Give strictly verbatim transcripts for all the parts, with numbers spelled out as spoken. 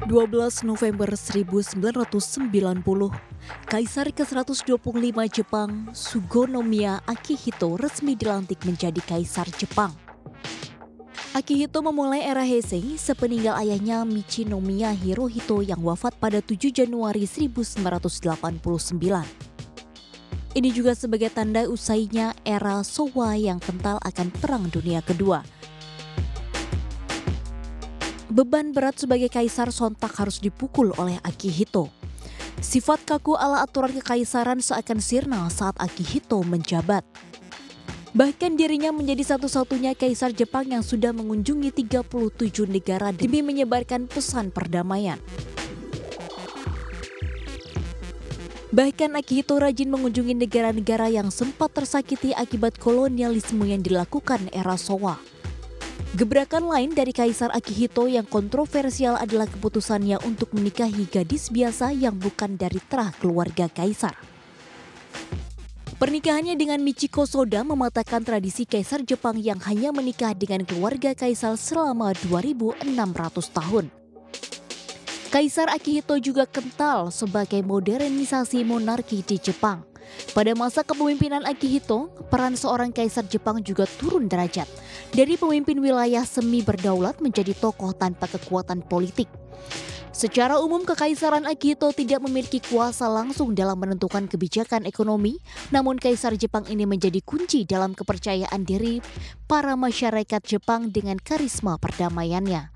dua belas November seribu sembilan ratus sembilan puluh, Kaisar ke seratus dua puluh lima Jepang, Sugonomiya Akihito resmi dilantik menjadi Kaisar Jepang. Akihito memulai era Heisei sepeninggal ayahnya Michinomiya Hirohito yang wafat pada tujuh Januari seribu sembilan ratus delapan puluh sembilan. Ini juga sebagai tanda usainya era Showa yang kental akan Perang Dunia Kedua. Beban berat sebagai kaisar sontak harus dipukul oleh Akihito. Sifat kaku ala aturan kekaisaran seakan sirna saat Akihito menjabat. Bahkan dirinya menjadi satu-satunya kaisar Jepang yang sudah mengunjungi tiga puluh tujuh negara demi menyebarkan pesan perdamaian. Bahkan Akihito rajin mengunjungi negara-negara yang sempat tersakiti akibat kolonialisme yang dilakukan era Showa. Gebrakan lain dari Kaisar Akihito yang kontroversial adalah keputusannya untuk menikahi gadis biasa yang bukan dari terah keluarga kaisar. Pernikahannya dengan Michiko Soda mematahkan tradisi kaisar Jepang yang hanya menikah dengan keluarga kaisar selama dua ribu enam ratus tahun. Kaisar Akihito juga kental sebagai modernisasi monarki di Jepang. Pada masa kepemimpinan Akihito, peran seorang kaisar Jepang juga turun derajat. Dari pemimpin wilayah semi berdaulat menjadi tokoh tanpa kekuatan politik. Secara umum, kekaisaran Akihito tidak memiliki kuasa langsung dalam menentukan kebijakan ekonomi, namun kaisar Jepang ini menjadi kunci dalam kepercayaan diri para masyarakat Jepang dengan karisma perdamaiannya.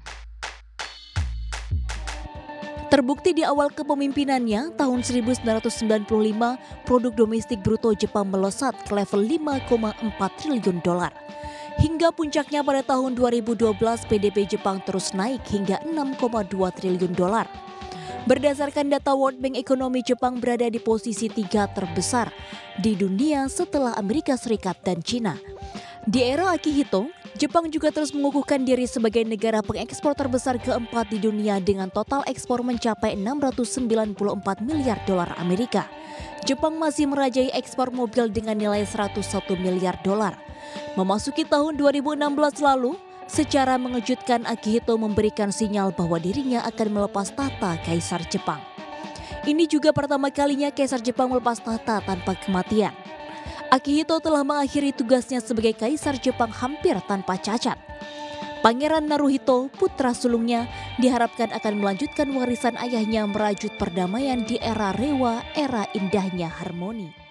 Terbukti di awal kepemimpinannya, tahun seribu sembilan ratus sembilan puluh lima, produk domestik bruto Jepang melesat ke level lima koma empat triliun dolar. Hingga puncaknya pada tahun dua ribu dua belas, P D B Jepang terus naik hingga enam koma dua triliun dolar. Berdasarkan data World Bank, ekonomi Jepang berada di posisi tiga terbesar di dunia setelah Amerika Serikat dan Cina. Di era Akihito, Jepang juga terus mengukuhkan diri sebagai negara pengekspor terbesar keempat di dunia dengan total ekspor mencapai enam ratus sembilan puluh empat miliar dolar Amerika. Jepang masih merajai ekspor mobil dengan nilai seratus satu miliar dolar. Memasuki tahun dua ribu enam belas lalu, secara mengejutkan Akihito memberikan sinyal bahwa dirinya akan melepas tahta Kaisar Jepang. Ini juga pertama kalinya Kaisar Jepang melepas tahta tanpa kematian. Akihito telah mengakhiri tugasnya sebagai Kaisar Jepang hampir tanpa cacat. Pangeran Naruhito, putra sulungnya, diharapkan akan melanjutkan warisan ayahnya merajut perdamaian di era Reiwa, era indahnya harmoni.